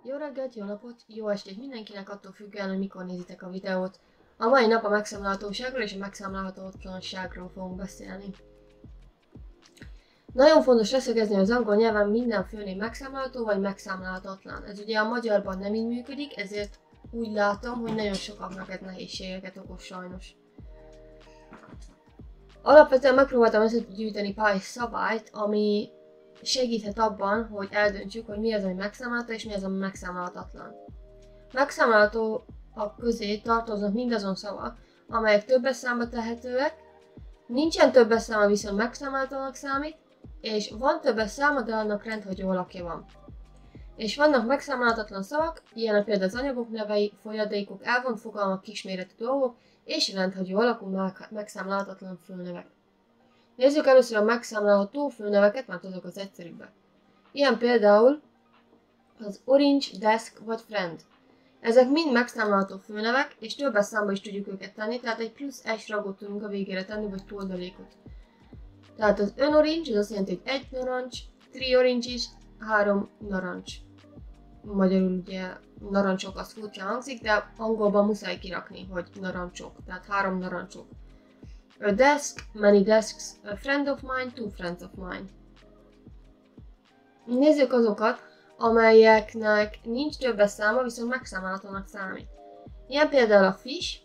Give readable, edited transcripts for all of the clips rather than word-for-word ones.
Jó reggelt, jó napot, jó estét mindenkinek, attól függően, hogy mikor nézitek a videót. A mai nap a megszámlálhatóságról és a megszámlálhatatlanságról fogunk beszélni. Nagyon fontos leszögezni, hogy az angol nyelven minden főnév megszámlálható vagy megszámlálhatatlan. Ez ugye a magyarban nem így működik, ezért úgy látom, hogy nagyon sokaknak ez nehézségeket okoz sajnos. Alapvetően megpróbáltam összegyűjteni pár szabályt, ami segíthet abban, hogy eldöntsük, hogy mi az, ami megszámlálható, és mi az, ami megszámlálhatatlan. Megszámlálhatóak közé tartoznak mindazon szavak, amelyek többes számba tehetőek, nincsen többes száma, viszont megszámlálhatónak számít, és van többes száma, de annak rendhagyó alakja van. És vannak megszámlálhatatlan szavak, ilyenek például az anyagok nevei, folyadékok, elvont fogalmak, kisméretű dolgok, és rendhagyó alakú megszámlálhatatlan főnevek. Nézzük először a megszámlálható főneveket, mert azok az egyszerűbbek. Ilyen például az Orange, Desk vagy Friend. Ezek mind megszámlálható főnevek, és többes számba is tudjuk őket tenni, tehát egy plusz S ragot tudunk a végére tenni, vagy túldalékot. Tehát az An orange, az azt jelenti, hogy egy narancs, 3 oranges, 3 narancs. Magyarul ugye narancsok az furcsa hangzik, de angolban muszáj kirakni, hogy narancsok, tehát 3 narancsok. A desk, many desks, a friend of mine, 2 friends of mine. Nézzük azokat, amelyeknek nincs többes száma, viszont megszámolhatónak számít. Ilyen például a fish.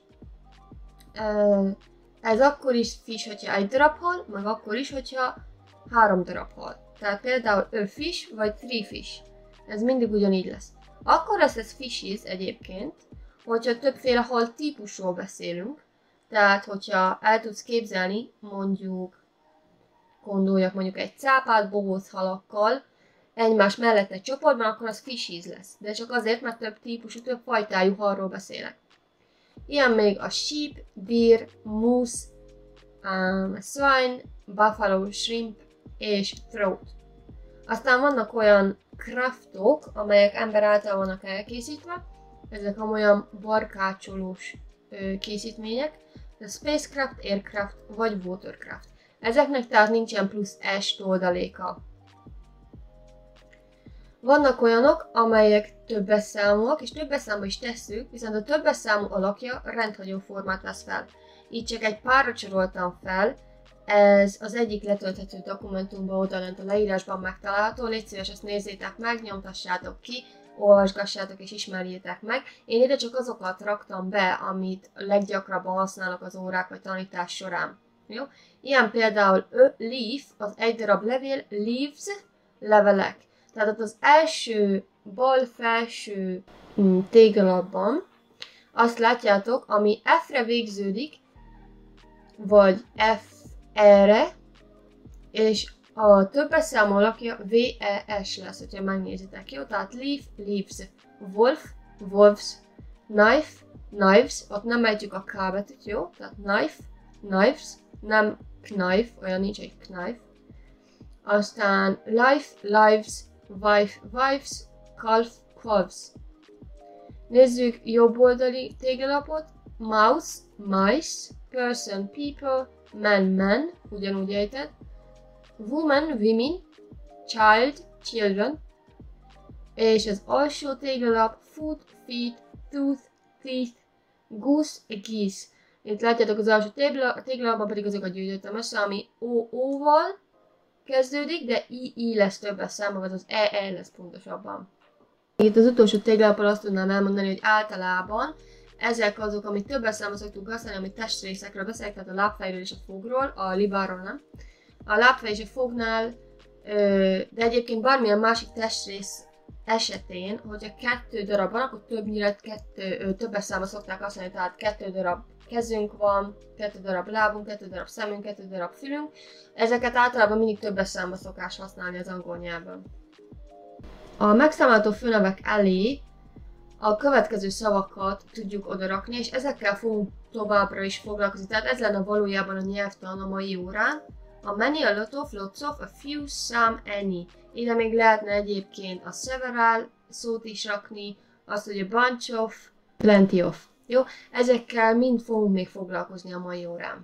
Ez akkor is fish, hogyha egy darab hal, meg akkor is, hogyha 3 darab hal. Tehát például a fish vagy 3 fish. Ez mindig ugyanígy lesz. Akkor lesz ez fishes egyébként, hogyha többféle hal típusról beszélünk. Tehát, hogyha el tudsz képzelni, gondoljak mondjuk egy cápát bohóc halakkal egymás mellett egy csoportban, akkor az fishes lesz. De csak azért, mert több típusú, több fajtájú halról beszélek. Ilyen még a sheep, deer, moose, swine, buffalo, shrimp és throat. Aztán vannak olyan craftok, amelyek ember által vannak elkészítve. Ezek olyan barkácsolós készítmények. A spacecraft, aircraft vagy watercraft. Ezeknek tehát nincsen plusz S oldaléka. Vannak olyanok, amelyek többes számúak, és többes számba is tesszük, viszont a többes számú alakja rendhagyó formát vesz fel. Így csak egy párra soroltam fel, ez az egyik letölthető dokumentumban odalent a leírásban megtalálható, légy szíves, ezt nézzétek meg, nyomtassátok ki, olvasgassátok és ismerjétek meg. Én ide csak azokat raktam be, amit leggyakrabban használok az órák vagy tanítás során. Jó? Ilyen például leaf, az egy darab levél, leaves, levelek. Tehát ott az első bal felső téglalapban azt látjátok, ami F-re végződik, vagy F-re, és a többes számú alakja V-E-S lesz, hogyha megnézitek, jó? Tehát leaf, leaves, wolf, wolves, knife, knives, ott nem ejtjük a K betűt, jó? Tehát knife, knives, nem knife, olyan nincs egy knife. Aztán life, lives, wife, wives, calf, calves. Nézzük jobb oldali téglalapot. Mouse, mice, person, people, man, man, ugyanúgy ejtett. Woman, women, child, children, és az alsó téglalap foot, feet, tooth, teeth, goose, geese. Itt látjátok az alsó téglalapban pedig azokat gyűjtöttem össze, ami O-val kezdődik, de I lesz többes számba, vagy az E lesz pontosabban. Itt az utolsó téglalapon azt tudnám elmondani, hogy általában ezek azok, amit többes számba szoktunk használni, amit testrészekről beszélek, tehát a lábfejről és a fogról, a libáról nem. A lábfej és a fognál, de egyébként bármilyen másik testrész esetén, hogyha 2 darab van, akkor többnyire többes számba szokták használni, tehát 2 darab kezünk van, 2 darab lábunk, 2 darab szemünk, 2 darab fülünk. Ezeket általában mindig többes számba szokás használni az angol nyelven. A megszámolható főnevek elé a következő szavakat tudjuk odarakni, és ezekkel fogunk továbbra is foglalkozni. Tehát ez lenne valójában a nyelvtan a mai órán. A many, a lot of, lots of, a few, some, any. Ide még lehetne egyébként a several szót is rakni, azt, hogy a bunch of, plenty of. Jó? Ezekkel mind fogunk még foglalkozni a mai órán.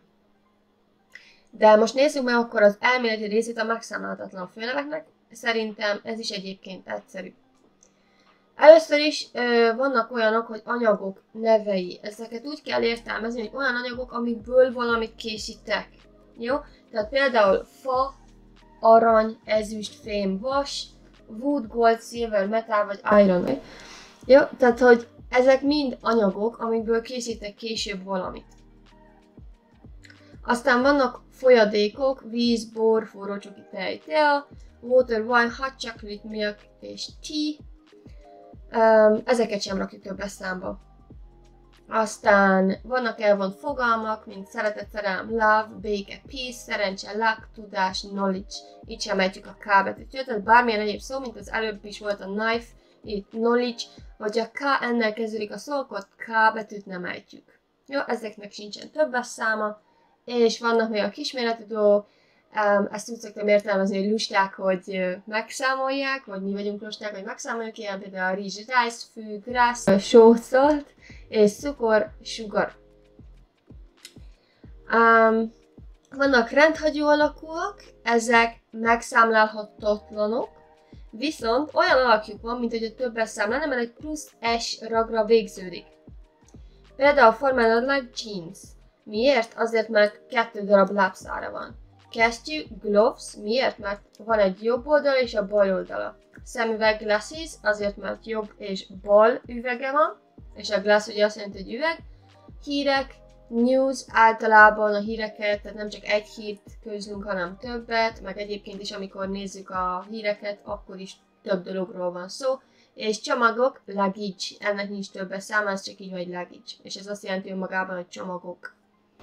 De most nézzük meg akkor az elméleti részét a megszámlálhatatlan főneveknek. Szerintem ez is egyébként egyszerű. Először is vannak olyanok, hogy anyagok nevei. Ezeket úgy kell értelmezni, hogy olyan anyagok, amikből valamit készítek. Jó? Tehát például fa, arany, ezüst, fém, vas, wood, gold, silver, metal vagy iron. Jó? Tehát, hogy ezek mind anyagok, amikből készítek később valamit. Aztán vannak folyadékok, víz, bor, forró csoki, tej, tea, water, wine, hot chocolate, milk és tea. Ezeket sem rakjuk többes számba. Aztán vannak elvont fogalmak, mint szeretet, szerelem, love, béke, peace, szerencse, luck, tudás, knowledge. Itt sem ejtjük a K betűt. Tehát bármilyen egyéb szó, mint az előbb is volt a knife, itt knowledge, vagy a K ennel kezdődik a szó, akkor K betűt nem ejtjük. Jó, ezeknek sincsen többes száma. És vannak még a kisméretű dolgok, ezt úgy szoktam értelmezni, hogy lusták, hogy megszámolják, vagy mi vagyunk lusták, hogy megszámoljuk, ilyen például a rizs, rice, fű, grass, sószolt, és cukor, sugar. Vannak rendhagyó alakúak, ezek megszámlálhatatlanok, viszont olyan alakjuk van, mint hogy a többes szám lenne, mert egy plusz S ragra végződik. Például formálódnak jeans. Miért? Azért, mert 2 darab lábszára van. Kesztyű, gloves, miért? Mert van egy jobb oldala és a bal oldala. Szemüveg, glasses, azért, mert jobb és bal üvege van, és a glass ugye azt jelenti, hogy üveg. Hírek, news, általában a híreket, tehát nem csak egy hírt közlünk, hanem többet, meg egyébként is, amikor nézzük a híreket, akkor is több dologról van szó. És csomagok, luggage, ennek nincs többes száma, ez csak így vagy luggage. És ez azt jelenti önmagában, hogy csomagok.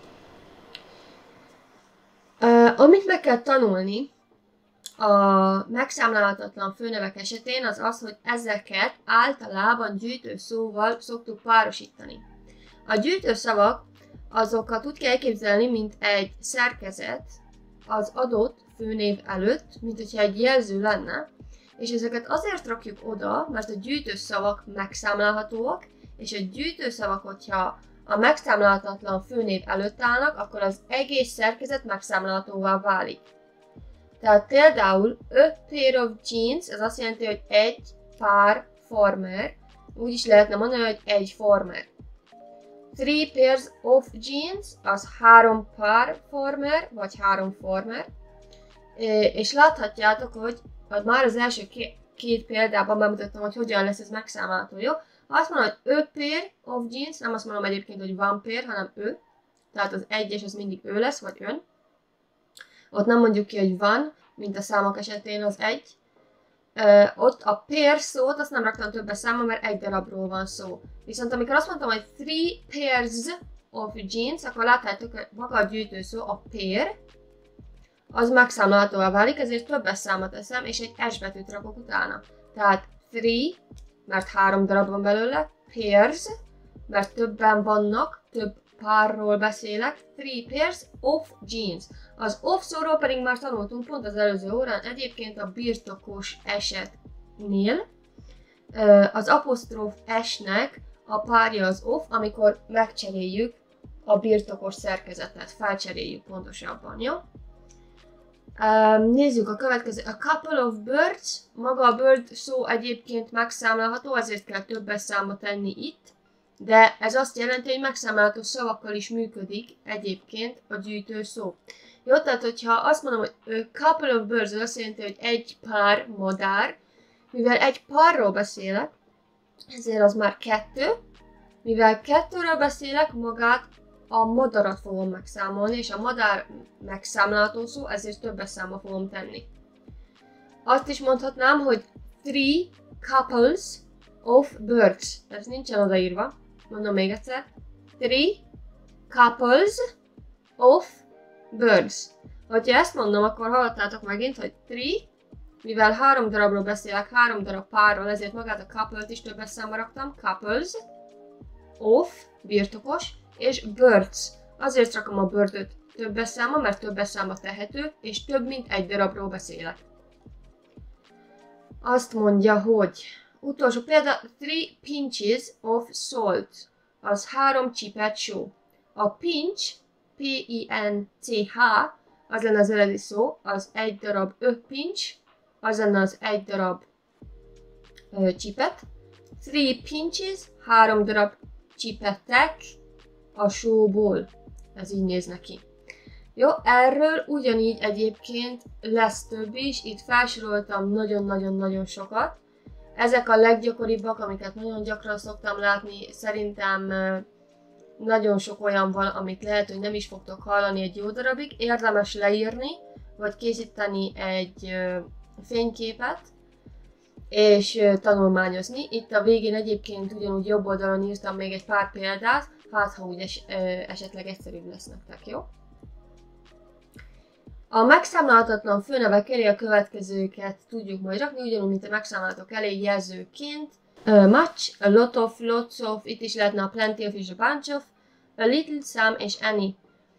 Amit meg kell tanulni a megszámlálhatatlan főnevek esetén, az az, hogy ezeket általában gyűjtőszóval szoktuk párosítani. A gyűjtőszavak azokat úgy kell elképzelni, mint egy szerkezet az adott főnév előtt, mint hogyha egy jelző lenne, és ezeket azért rakjuk oda, mert a gyűjtőszavak megszámlálhatóak, és a gyűjtőszavak, hogyha a megszámlálhatatlan főnév előtt állnak, akkor az egész szerkezet megszámlálhatóvá válik. Tehát például a pair of jeans, ez azt jelenti, hogy egy pár farmer, úgy is lehetne mondani, hogy egy farmer. 3 pairs of jeans, az 3 pár farmer, vagy 3 farmer. És láthatjátok, hogy már az első két példában bemutattam, hogy hogyan lesz ez megszámlálható, jó? Ha azt mondom, hogy a pair of jeans, nem azt mondom egyébként, hogy one pair, hanem ő. Tehát az egyes az mindig ő lesz, vagy ön. Ott nem mondjuk ki, hogy van, mint a számok esetén az egy. Ott a pair szót, azt nem raktam többes számba, mert egy darabról van szó. Viszont amikor azt mondtam, hogy 3 pairs of jeans, akkor láthatjátok, hogy maga a gyűjtőszó, a pair, az megszámlálhatóvá válik, ezért többes számot teszem, és egy S betűt rakok utána. Tehát 3, mert 3 darab van belőle, pairs, mert többen vannak, több párról beszélek, 3 pairs of jeans. Az of szóról pedig már tanultunk pont az előző órán, egyébként a birtokos esetnél. Az apostróf S-nek a párja az of, amikor megcseréljük a birtokos szerkezetet, felcseréljük pontosabban, jó? Nézzük a következő. A couple of birds, maga a bird szó egyébként megszámlálható, ezért kell többes számba tenni itt, de ez azt jelenti, hogy megszámlálható szavakkal is működik egyébként a gyűjtő szó. Jó, tehát hogyha azt mondom, hogy a couple of birds, az azt jelenti, hogy egy pár madár, mivel egy párról beszélek, ezért az már 2, mivel 2-ről beszélek, magát a madarat fogom megszámolni, és a madár megszámlálható szó, ezért többes számba fogom tenni. Azt is mondhatnám, hogy 3 couples of birds. Ez nincsen odaírva. Mondom még egyszer. 3 couples of birds. Ha ezt mondom, akkor hallottátok megint, hogy 3, mivel 3 darabról beszélek, 3 darab párról, ezért magát a couple-t is többes számba raktam. Couples of, birtokos, és birds. Azért rakom a birdöt többes számba, mert többes számba tehető, és több mint egy darabról beszélek. Azt mondja, hogy utolsó példa, 3 pinches of salt, az 3 csipet só. A pinch, P-I-N-C-H, az lenne az eredeti szó, az egy darab pinch, az lenne az egy darab csipet, 3 pinches, 3 darab csipetek a sóból. Ez így néz neki. Jó, erről ugyanígy egyébként lesz több is, itt felsoroltam nagyon-nagyon-nagyon sokat. Ezek a leggyakoribbak, amiket nagyon gyakran szoktam látni, szerintem nagyon sok olyan van, amit lehet, hogy nem is fogtok hallani egy jó darabig. Érdemes leírni, vagy készíteni egy fényképet, és tanulmányozni. Itt a végén egyébként ugyanúgy jobb oldalon írtam még egy pár példát, hát ha úgy esetleg egyszerűbb lesz nektek, jó? A megszámlálhatatlan főnevek elé a következőket tudjuk majd rakni, ugyanúgy, mint a megszámlálhatók elé jelzőként. Much, a lot of, lots of, itt is lehetne a plenty of és a bunch of, a little, some és any.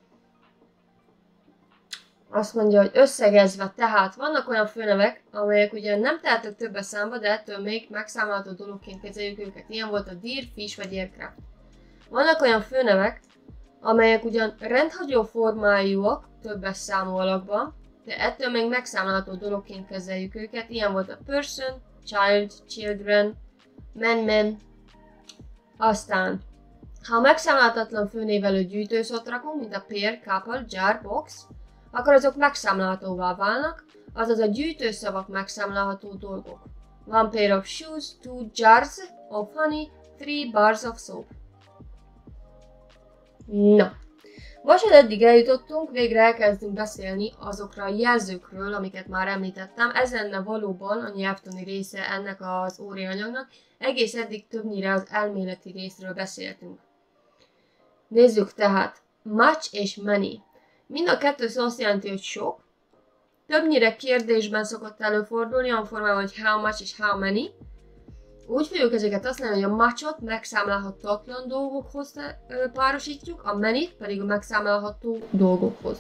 Azt mondja, hogy összegezve, tehát vannak olyan főnevek, amelyek ugyan nem tehetők többes számba, de ettől még megszámlálható dologként kezeljük őket. Ilyen volt a deer, fish vagy aircraft. Vannak olyan főnevek, amelyek ugyan rendhagyó formájúak többes számú alakban, de ettől még megszámlálható dologként kezeljük őket. Ilyen volt a person, child, children, man. Aztán, ha a megszámlálhatatlan főnév előtt gyűjtőszót rakunk, mint a pair, couple, jar, box, akkor azok megszámlálhatóvá válnak, azaz a gyűjtőszavak megszámlálható dolgok. One pair of shoes, 2 jars of honey, 3 bars of soap. Na, most, hogy eddig eljutottunk, végre elkezdünk beszélni azokra a jelzőkről, amiket már említettem. Ez lenne valóban a nyelvtani része ennek az órianyagnak. Egész eddig többnyire az elméleti részről beszéltünk. Nézzük tehát, much és many. Mind a kettő szó azt jelenti, hogy sok. Többnyire kérdésben szokott előfordulni, olyan formában, hogy how much és how many. Úgy fogjuk ezeket használni, hogy a much-ot megszámlálhatatlan dolgokhoz párosítjuk, a many-t pedig a megszámlálható dolgokhoz.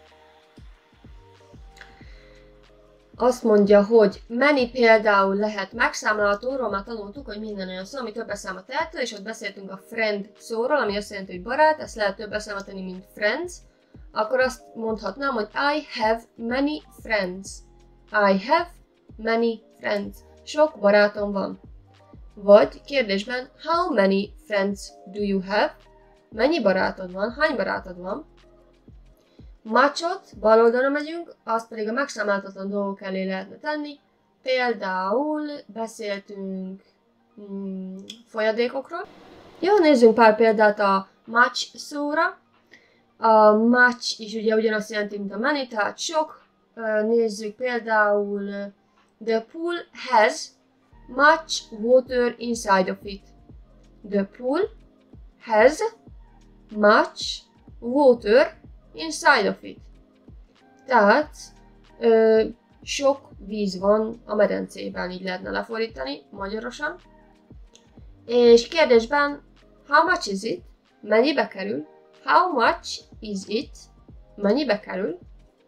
Azt mondja, hogy many például lehet megszámlálhatóról, már tanultuk, hogy minden olyan szó, ami többes számba tehető, és ott beszéltünk a friend szóról, ami azt jelenti, hogy barát, ezt lehet többes számba tenni, mint friends. Akkor azt mondhatnám, hogy I have many friends. I have many friends. Sok barátom van. Vagy kérdésben, how many friends do you have? Mennyi barátod van? Hány barátod van? Much-ot, bal oldalra megyünk, azt pedig a megszámlálhatatlan dolgok elé lehetne tenni. Például beszéltünk folyadékokról. Jó, nézzünk pár példát a much szóra. A much is ugye ugyanazt jelenti, mint a many, tehát sok. Nézzük például the pool has much water inside of it. The pool has much water inside of it. Tehát sok víz van a medencében, így lehetne lefordítani magyarosan. És kérdésben, how much is it? Mennyibe kerül? How much is it? Mennyibe kerül?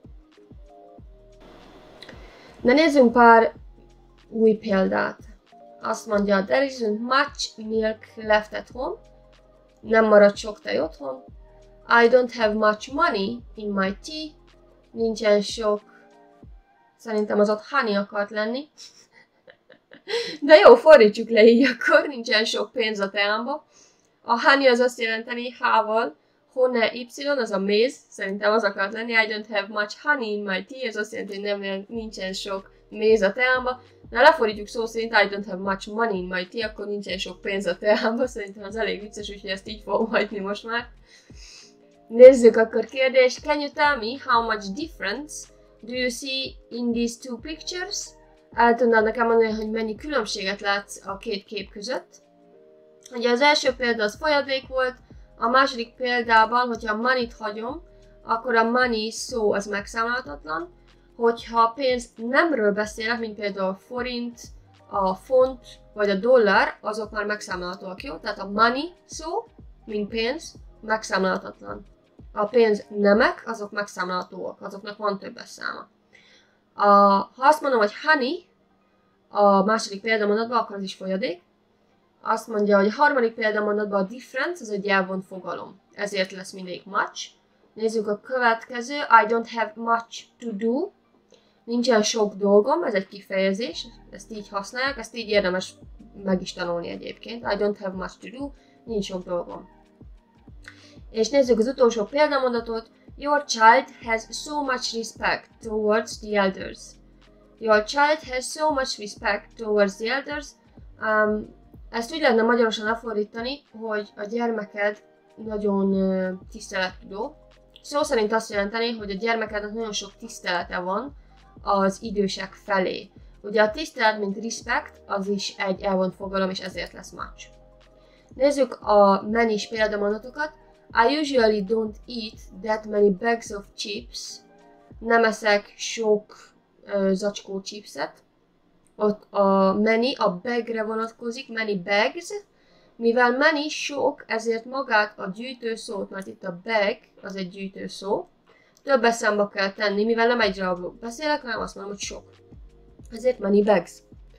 De nézzünk pár új példát. Azt mondja, there isn't much milk left at home. Nem marad sok tej otthon. I don't have much money in my tea. Nincsen sok... Szerintem az ott honey akart lenni. De jó, fordítsuk le így akkor. Nincsen sok pénz a teámba. A honey az azt jelenteni H-val. Honne Y, az a méz. Szerintem az akart lenni. I don't have much honey in my tea. Ez azt jelenti, hogy nincsen sok méz a teámba. Na, lefordítjuk szó szerint, I don't have much money in my tea, akkor nincsen sok pénz a teámba. Szerintem az elég vicces, úgyhogy ezt így fogom hagyni most már. Nézzük akkor kérdést. Can you tell me how much difference do you see in these two pictures? El tudnád nekem mondani, hogy mennyi különbséget látsz a két kép között? Ugye az első példa az folyadék volt, a második példában, hogyha a money-t hagyom, akkor a money szó az megszámlálhatatlan. Hogyha a pénz nemről beszélek, mint például a forint, a font vagy a dollár, azok már megszámlálhatóak, jó? Tehát a money szó, mint pénz, megszámlálhatatlan. A pénz nemek, azok megszámlálhatóak, azoknak van többes száma. Ha azt mondom, hogy honey, a második példamondatban, akkor az is folyadék. Azt mondja, hogy a harmadik példamondatban a difference, az egy elvont fogalom. Ezért lesz mindig much. Nézzük a következő. I don't have much to do. Nincsen sok dolgom, ez egy kifejezés, ezt így használják, ezt így érdemes meg is tanulni egyébként. I don't have much to do, nincs sok dolgom. És nézzük az utolsó példamondatot. Your child has so much respect towards the elders. Your child has so much respect towards the elders. Ezt úgy lehetne magyarosan lefordítani, hogy a gyermeked nagyon tisztelettudó. Szó szerint azt jelenteni, hogy a gyermekednek nagyon sok tisztelete van az idősek felé. Ugye a tisztelet, mint respect, az is egy elvont fogalom, és ezért lesz much. Nézzük a many-s példamondatokat. I usually don't eat that many bags of chips. Nem eszek sok zacskó chipset. Ott a many a bagre vonatkozik, many bags. Mivel many sok, ezért magát a gyűjtőszót, mert itt a bag az egy gyűjtőszó, többes számba kell tenni, mivel nem egy darabról beszélek, hanem azt mondom, hogy sok. Ezért many bags.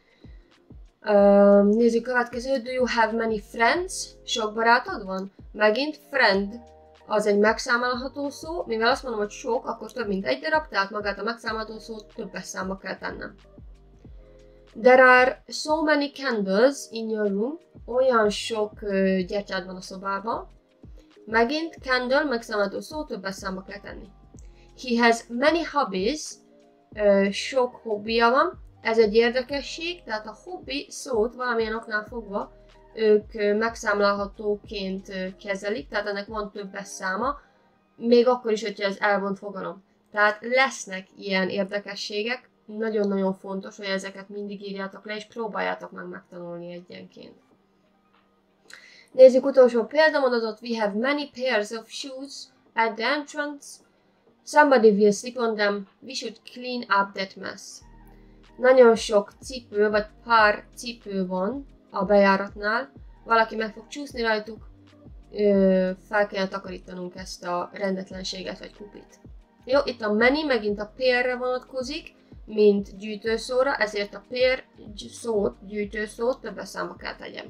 Nézzük a következő. Do you have many friends? Sok barátod van? Megint friend az egy megszámolható szó, mivel azt mondom, hogy sok, akkor több mint egy darab, tehát magát a megszámolható szót többes számba kell tennem. There are so many candles in your room. Olyan sok gyertyád van a szobában. Megint candle, megszámolható szó, többes számba kell tenni. He has many hobbies. Sok hobbija van. Ez egy érdekesség, tehát a hobbi szót valamilyen oknál fogva ők megszámlálhatóként kezelik, tehát ennek van többes száma, még akkor is, hogyha ez elvont fogalom. Tehát lesznek ilyen érdekességek, nagyon-nagyon fontos, hogy ezeket mindig írjátok le, és próbáljátok meg megtanulni egyenként. Nézzük utolsó példamondatot. We have many pairs of shoes at the entrance. Somebody will slip on them. We should clean up that mess. Nagyon sok cipő, vagy pár cipő van a bejáratnál. Valaki meg fog csúszni rajtuk. Fel kell takarítanunk ezt a rendetlenséget, vagy kupit. Jó, itt a many megint a pairre vonatkozik, mint gyűjtőszóra, ezért a pair szót, gyűjtőszót többes számba kell tegyem.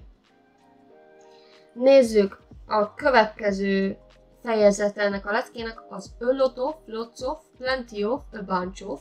Nézzük a következő fejezet ennek a leckének, az a lot of, lots of, plenty of, a bunch of.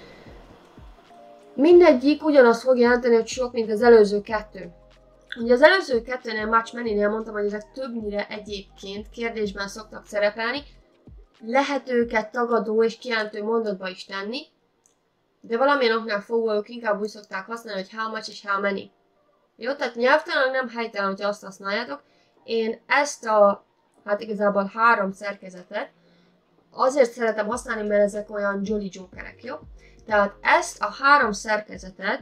Mindegyik ugyanazt fog jelenteni, hogy sok, mint az előző kettő. Ugye az előző kettőnél, much many-nél mondtam, hogy ezek többnyire egyébként kérdésben szoktak szerepelni. Lehet őket tagadó és kijelentő mondatba is tenni, de valamilyen oknál fogva ők inkább úgy szokták használni, hogy how much és how many. Jó, tehát nyelvtelen nem helytelen, hogyha azt használjátok. Én ezt a, hát igazából 3 szerkezetet azért szeretem használni, mert ezek olyan jolly jokerek, jó? Tehát ezt a 3 szerkezetet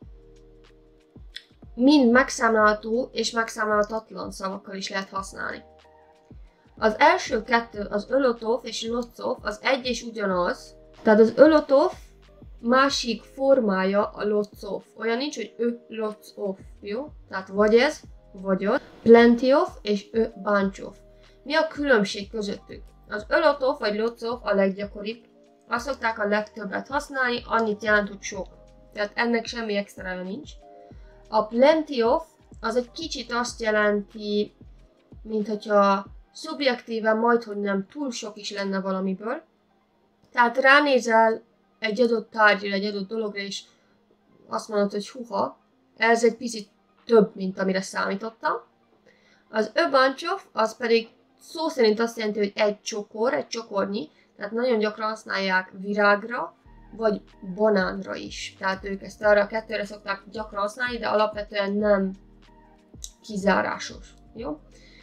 mind megszámlálható és megszámlálhatatlan szavakkal is lehet használni. Az első kettő, az a lot of és lots of, az egy és ugyanaz. Tehát az a lot of másik formája a lots of. Olyan nincs, hogy lots of, jó? Tehát vagy ez, vagy ott. Plenty of és a bunch of. Mi a különbség közöttük? Az a lot of vagy lots of a leggyakoribb. Azt szokták a legtöbbet használni, annyit jelent, hogy sok. Tehát ennek semmi extrája nincs. A plenty of az egy kicsit azt jelenti, mint hogyha szubjektíven majdhogy nem túl sok is lenne valamiből. Tehát ránézel egy adott tárgyra, egy adott dologra, és azt mondod, hogy huha, ez egy picit több, mint amire számítottam. Az a bunch of, az pedig szó szerint azt jelenti, hogy egy csokor, egy csokornyi, tehát nagyon gyakran használják virágra, vagy banánra is. Tehát ők ezt arra a kettőre szokták gyakran használni, de alapvetően nem kizárásos. Jó?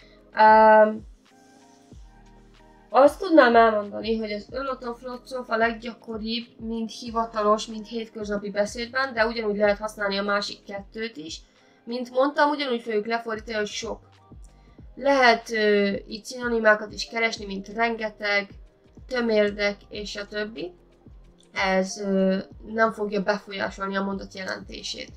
Azt tudnám elmondani, hogy az a lot of, lots of a leggyakoribb, mind hivatalos, mind hétköznapi beszédben, de ugyanúgy lehet használni a másik kettőt is. Mint mondtam, ugyanúgy fogjuk lefordítani, hogy sok. Lehet itt szinonimákat is keresni, mint rengeteg, tömérdek és a többi. Ez nem fogja befolyásolni a mondat jelentését.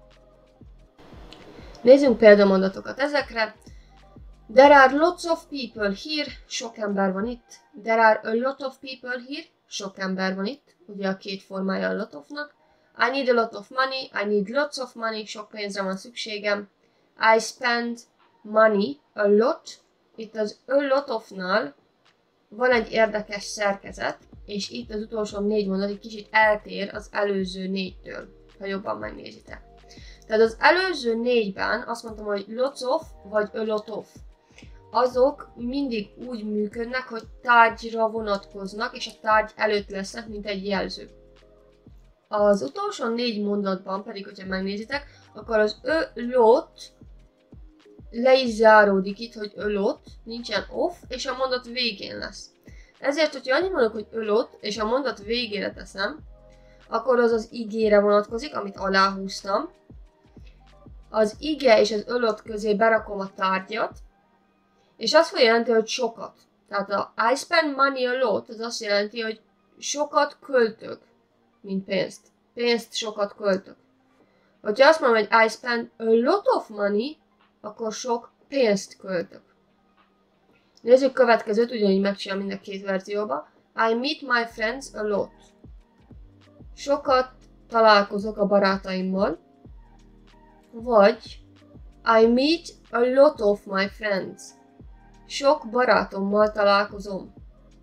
Nézzünk példamondatokat ezekre. There are lots of people here, sok ember van itt. There are a lot of people here, sok ember van itt. Ugye a két formája a lot ofnak. I need a lot of money, I need lots of money, sok pénzre van szükségem. I spend money a lot. Itt az a lot ofnál van egy érdekes szerkezet, és itt az utolsó 4 mondat egy kicsit eltér az előző 4-től, ha jobban megnézitek. Tehát az előző 4-ben azt mondtam, hogy lots of vagy a lot of. Azok mindig úgy működnek, hogy tárgyra vonatkoznak, és a tárgy előtt lesznek, mint egy jelző. Az utolsó 4 mondatban pedig, hogyha megnézitek, akkor az lot le is záródik itt, hogy a lot, nincsen off, és a mondat végén lesz. Ezért, hogyha annyit mondok, hogy a lot, és a mondat végére teszem, akkor az az igére vonatkozik, amit aláhúztam. Az ige és az a lot közé berakom a tárgyat, és azt fogja jelenti, hogy sokat. Tehát a I spend money a lot, az azt jelenti, hogy sokat költök, mint pénzt. Pénzt sokat költök. Hogyha azt mondom, hogy I spend a lot of money, akkor sok pénzt költök. Nézzük következőt, ugyanígy megcsinálom mind a két verzióba. I meet my friends a lot. Sokat találkozok a barátaimmal. Vagy I meet a lot of my friends. Sok barátommal találkozom.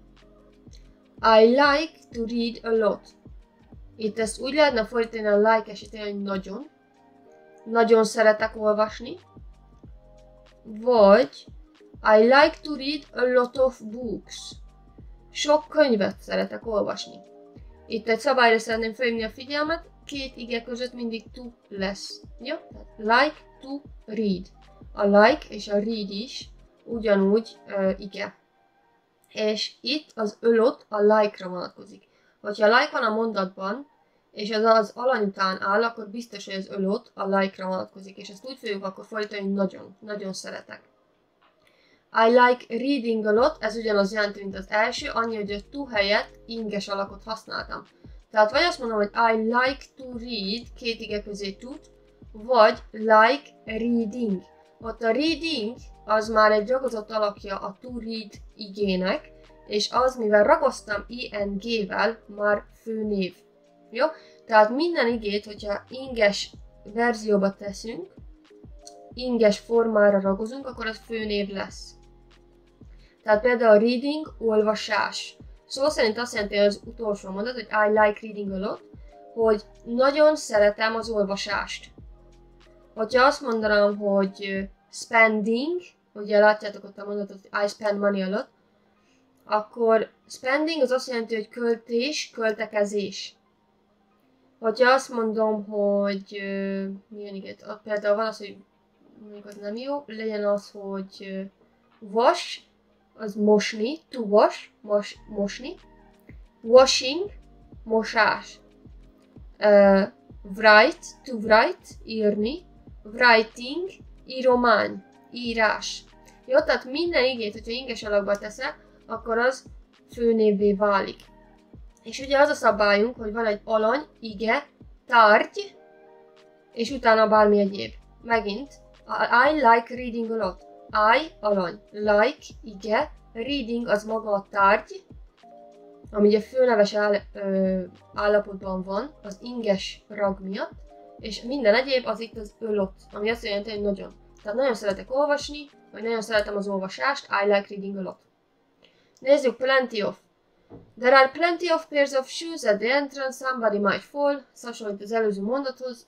I like to read a lot. Itt ezt úgy lehetne fordítani a like esetén, hogy nagyon. Nagyon szeretek olvasni. Vagy I like to read a lot of books. Sok könyvet szeretek olvasni. Itt egy szabályra szeretném felhívni a figyelmet, két ige között mindig to lesz. Jó? Like to read. A like és a read is ugyanúgy ige. És itt az a lot a like-ra vonatkozik. Hogyha like van a mondatban, és az alany után áll, akkor biztos, hogy az a lot a like-ra vonatkozik. És ezt úgy fogjuk akkor fordítani, hogy nagyon, nagyon szeretek. I like reading a lot, ez ugyanaz jelenti, mint az első, annyi, hogy a to helyett inges alakot használtam. Tehát vagy azt mondom, hogy I like to read, két ige közé tud, vagy like reading. Ott a reading az már egy ragozott alakja a to read igének, és az, mivel ragoztam ing-vel, már főnév. Jó? Tehát minden igét, hogyha inges verzióba teszünk, inges formára ragozunk, akkor az főnév lesz. Tehát például reading, olvasás. Szó szerint azt jelenti az utolsó mondat, hogy I like reading a lot, hogy nagyon szeretem az olvasást. Hogyha azt mondanám, hogy spending, ugye látjátok ott a mondatot, hogy I spend money a lot, akkor spending az azt jelenti, hogy költés, költekezés. Hogyha azt mondom, hogy milyen igét, például van az, hogy mondjuk az nem jó, legyen az, hogy wash, az mosni, to wash, mosni, washing, mosás, write, to write, írni, writing, íromány, írás. Jó, tehát minden igét, hogyha inges alakba teszek, akkor az főnévvé válik. És ugye az a szabályunk, hogy van egy alany, ige, tárgy, és utána bármi egyéb. Megint, I like reading a lot. I, alany, like, ige, reading az maga a tárgy, ami ugye főneves állapotban van, az inges rag miatt, és minden egyéb az itt az a lot, ami azt jelenti, hogy nagyon. Tehát nagyon szeretek olvasni, vagy nagyon szeretem az olvasást, I like reading a lot. Nézzük, plenty of. There are plenty of pairs of shoes at the entrance, somebody might fall. Hasonlít az előző mondathoz,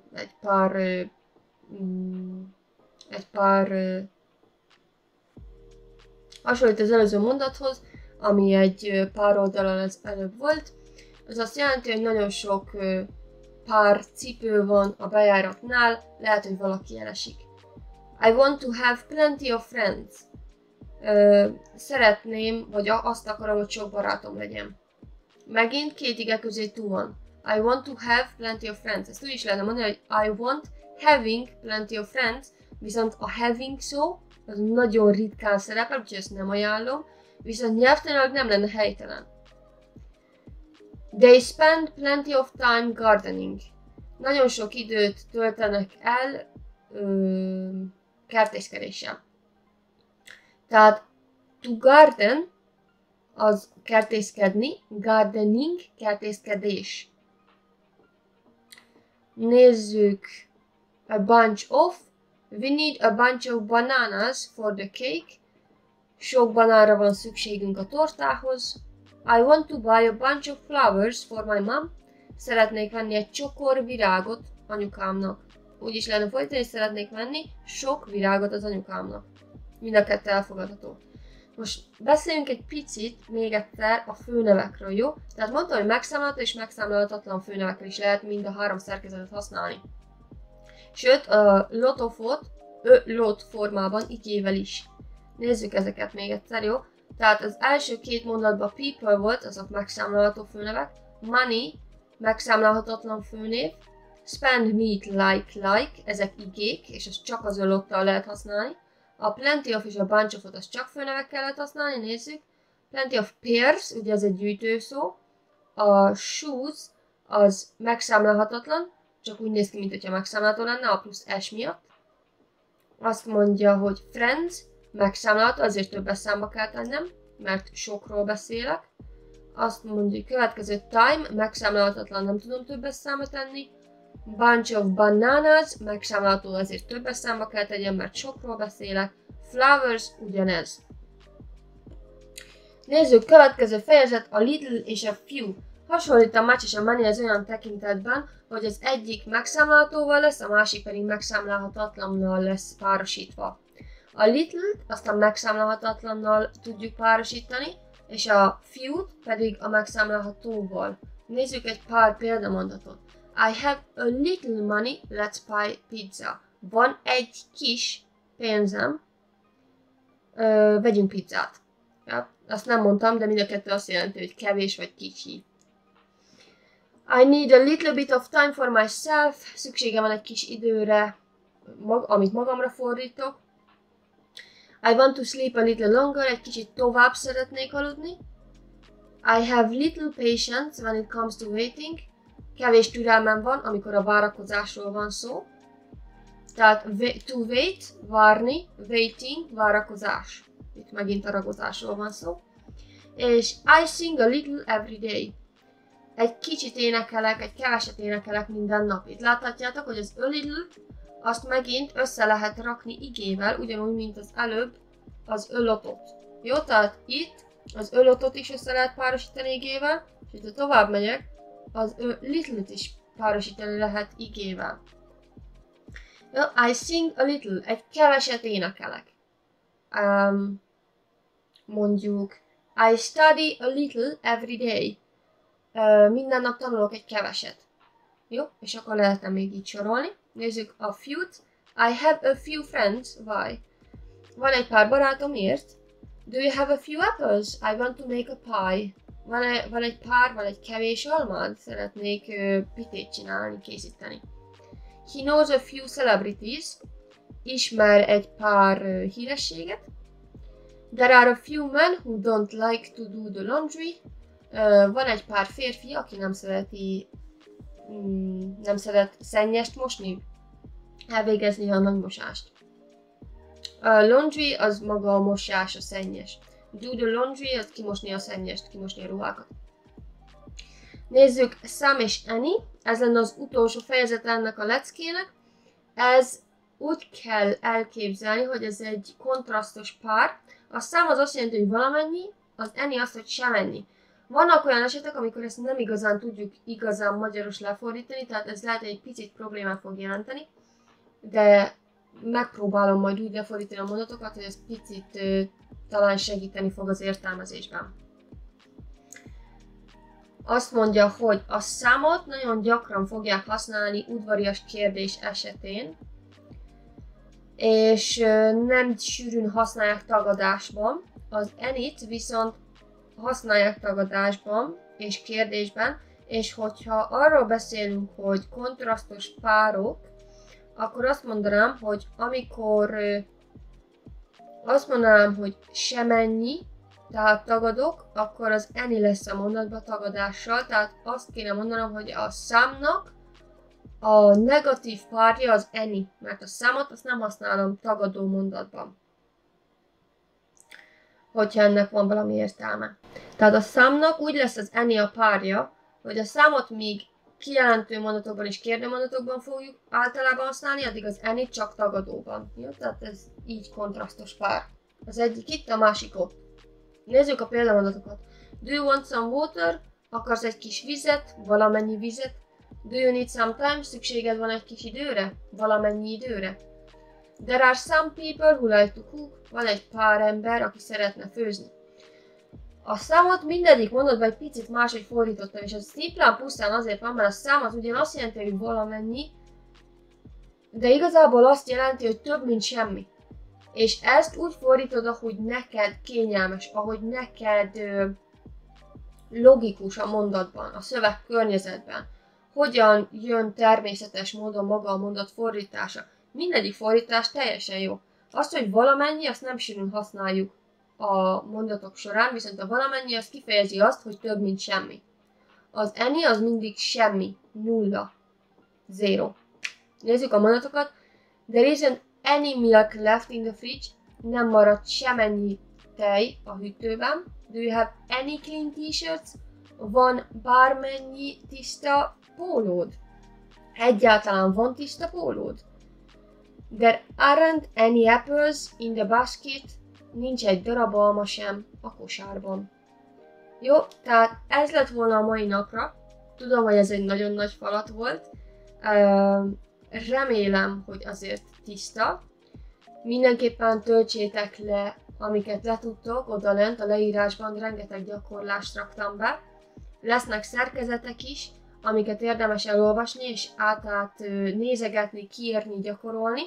hasonlít az előző mondathoz, ami egy pár oldalon az előbb volt. Ez azt jelenti, hogy nagyon sok pár cipő van a bejáratnál, lehet, hogy valaki elesik. I want to have plenty of friends. Szeretném, vagy azt akarom, hogy sok barátom legyen. Megint két ige közé to van. I want to have plenty of friends. Ezt úgy is lehetne mondani, hogy I want having plenty of friends, viszont a having szó az nagyon ritkán szerepel, úgyhogy ezt nem ajánlom, viszont nyelvtanilag nem lenne helytelen. They spend plenty of time gardening. Nagyon sok időt töltenek el kertészkedéssel. Tehát to garden az kertészkedni, gardening, kertészkedés. Nézzük a bunch of. We need a bunch of bananas for the cake. Sok banára van szükségünk a tortához. I want to buy a bunch of flowers for my mom. Szeretnék venni egy csokor virágot anyukámnak. úgy is lenne fordítani, szeretnék venni sok virágot az anyukámnak. Mind a kettő elfogadható. Most beszéljünk egy picit még egyszer a főnevekről, jó? Tehát mondtam, hogy megszámlálható és megszámlálhatatlan főnevekkel is lehet mind a három szerkezetet használni. Sőt, a lot of what, lot formában igével is. Nézzük ezeket még egyszer, jó? Tehát az első két mondatban people volt, azok megszámlálható főnevek, money, megszámlálhatatlan főnév, spend meat like, ezek igék, és ezt csak az lottal lehet használni. A plenty of és a bunch of az csak főnevekkel lehet használni, nézzük. Plenty of pairs, ugye ez egy gyűjtőszó. A shoes az megszámlálhatatlan, csak úgy néz ki, mintha megszámlálható lenne, a plusz S miatt. Azt mondja, hogy friends, megszámlálható, azért többes számba kell tennem, mert sokról beszélek. Azt mondja, hogy következő time, megszámlálhatatlan, nem tudom többes számba tenni. Bunch of bananas, megszámlálható, azért többes számba kell tegyem, mert sokról beszélek. Flowers, ugyanez. Nézzük, következő fejezet, a little és a few. Hasonlít a much és a many az olyan tekintetben, hogy az egyik megszámlálhatóval lesz, a másik pedig megszámlálhatatlannal lesz párosítva. A little-t azt a megszámlálhatatlannal tudjuk párosítani, és a few-t pedig a megszámlálhatóval. Nézzük egy pár példamondatot. I have a little money, let's buy pizza. Van egy kis pénzem, vegyünk pizzát. Ja, azt nem mondtam, de mind a kettő azt jelenti, hogy kevés vagy kicsi. I need a little bit of time for myself. Szükségem van egy kis időre, amit magamra fordítok. I want to sleep a little longer. Egy kicsit tovább szeretnék aludni. I have little patience when it comes to waiting. Kevés türelmem van, amikor a várakozásról van szó. Tehát to wait, várni, waiting, várakozás. Itt megint a ragozásról van szó. És I sing a little every day. Egy kicsit énekelek, egy keveset énekelek minden nap. Itt láthatjátok, hogy az a little, azt megint össze lehet rakni igével, ugyanúgy, mint az előbb az a lotot. Jó, tehát itt az a lotot is össze lehet párosítani igével, és ha tovább megyek, az a little-t is párosítani lehet igével. Jó, I sing a little, egy keveset énekelek. Mondjuk, I study a little every day. Minden nap tanulok egy keveset. Jó, és akkor lehetne még így sorolni. Nézzük a few-t. I have a few friends. Why? Van egy pár barátom, miért? Do you have a few apples? I want to make a pie. Van egy kevés almád? Szeretnék pitét csinálni, készíteni. He knows a few celebrities. Ismer egy pár hírességet. There are a few men who don't like to do the laundry. Van egy pár férfi, aki nem szeret szennyest mosni, elvégezni a nagymosást. A laundry az maga a mosás, a szennyes. Do the laundry, az kimosni a szennyest, kimosni a ruhákat. Nézzük, Sam és Annie, ez lenne az utolsó fejezet ennek a leckének. Ez úgy kell elképzelni, hogy ez egy kontrasztos pár. A Sam az azt jelenti, hogy valamennyi, az Annie azt, hogy semennyi. Vannak olyan esetek, amikor ezt nem igazán tudjuk magyaros lefordítani, tehát ez lehet, hogy egy picit problémát fog jelenteni, de megpróbálom majd úgy lefordítani a mondatokat, hogy ez picit talán segíteni fog az értelmezésben. Azt mondja, hogy a számot nagyon gyakran fogják használni udvarias kérdés esetén, és nem sűrűn használják tagadásban. Az any-t viszont használják tagadásban és kérdésben, és hogyha arról beszélünk, hogy kontrasztos párok, akkor azt mondanám, hogy amikor azt mondanám, hogy semennyi, tehát tagadok, akkor az any lesz a mondatban tagadással, tehát azt kéne mondanom, hogy a számnak a negatív párja az any, mert a számot azt nem használom tagadó mondatban, hogyha ennek van valami értelme. Tehát a számnak úgy lesz az any a párja, hogy a számot még kijelentő mondatokban és kérdőmondatokban fogjuk általában használni, addig az any csak tagadóban. Jó? Tehát ez így kontrasztos pár. Az egyik itt, a másik ott. Nézzük a példamondatokat. Do you want some water? Akarsz egy kis vizet, valamennyi vizet. Do you need some time? Szükséged van egy kis időre? Valamennyi időre? There are some people who like to cook. Van egy pár ember, aki szeretne főzni. A számot mindegyik mondatban egy picit máshogy fordítottam, és ez szimplán pusztán azért van, mert a szám az ugyan azt jelenti, hogy valamennyi, de igazából azt jelenti, hogy több, mint semmi. És ezt úgy fordítod, ahogy neked kényelmes, ahogy neked logikus a mondatban, a szöveg környezetben. Hogyan jön természetes módon maga a mondat fordítása. Mindegyik fordítás teljesen jó. Azt, hogy valamennyi, azt nem sűrűn használjuk a mondatok során, viszont a valamennyi az kifejezi azt, hogy több, mint semmi. Az any az mindig semmi, nulla, zero. Nézzük a mondatokat. There isn't any milk left in the fridge. Nem maradt semennyi tej a hűtőben. Do you have any clean t-shirts? Van bármennyi tiszta pólód? Egyáltalán van tiszta pólód? There aren't any apples in the basket. Nincs egy darab alma sem a kosárban. Jó, tehát ez lett volna a mai napra. Tudom, hogy ez egy nagyon nagy falat volt. Remélem, hogy azért tiszta. Mindenképpen töltsétek le, amiket letudtok, oda lent a leírásban rengeteg gyakorlást raktam be. Lesznek szerkezetek is, amiket érdemes elolvasni és át nézegetni, kiírni, gyakorolni.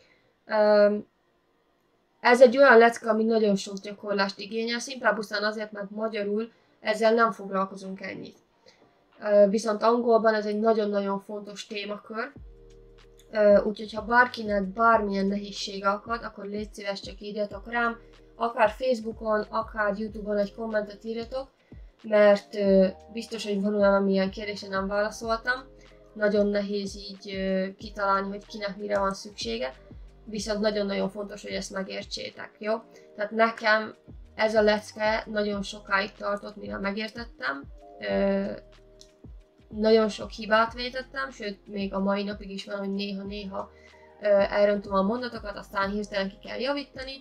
Ez egy olyan lecke, ami nagyon sok gyakorlást igényel, szimplán pusztán azért, mert magyarul ezzel nem foglalkozunk ennyit. Viszont angolban ez egy nagyon-nagyon fontos témakör, úgyhogy ha bárkinek bármilyen nehézsége akad, akkor légy szíves, csak írjatok rám, akár Facebookon, akár Youtube-on egy kommentet írjatok, mert biztos, hogy van olyan, amilyen kérdésre nem válaszoltam. Nagyon nehéz így kitalálni, hogy kinek mire van szüksége, viszont nagyon-nagyon fontos, hogy ezt megértsétek, jó? Tehát nekem ez a lecke nagyon sokáig tartott, mire megértettem. Nagyon sok hibát vétettem, sőt, még a mai napig is van, hogy néha-néha elrontom a mondatokat, aztán hirtelen ki kell javítani.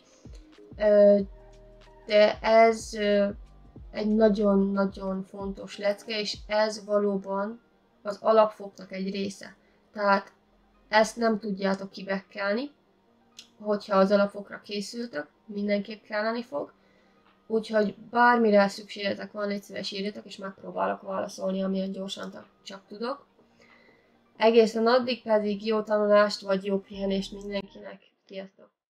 De ez egy nagyon-nagyon fontos lecke, és ez valóban az alapfoknak egy része. Tehát ezt nem tudjátok kibekkelni, hogyha az alapfokra készültök, mindenképp kelleni fog. Úgyhogy bármire szükségetek van, légy szíves írjatok, és megpróbálok válaszolni, amilyen gyorsan csak tudok. Egészen addig pedig jó tanulást, vagy jó pihenést mindenkinek. Sziasztok!